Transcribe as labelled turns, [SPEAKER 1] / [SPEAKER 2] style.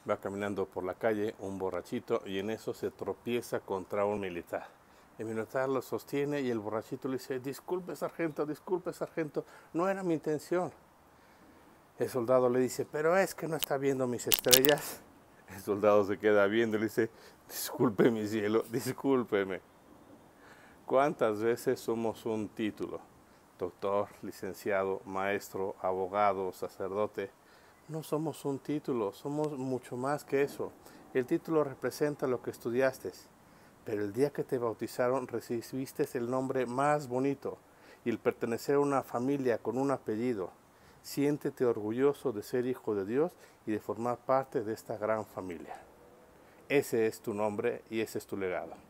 [SPEAKER 1] Va caminando por la calle un borrachito y en eso se tropieza contra un militar. El militar lo sostiene y el borrachito le dice: disculpe sargento, no era mi intención. El soldado le dice: pero es que no está viendo mis estrellas. El soldado se queda viendo y le dice: disculpe mi cielo, discúlpeme. ¿Cuántas veces somos un título? Doctor, licenciado, maestro, abogado, sacerdote. No somos un título, somos mucho más que eso. El título representa lo que estudiaste, pero el día que te bautizaron recibiste el nombre más bonito y el pertenecer a una familia con un apellido. Siéntete orgulloso de ser hijo de Dios y de formar parte de esta gran familia. Ese es tu nombre y ese es tu legado.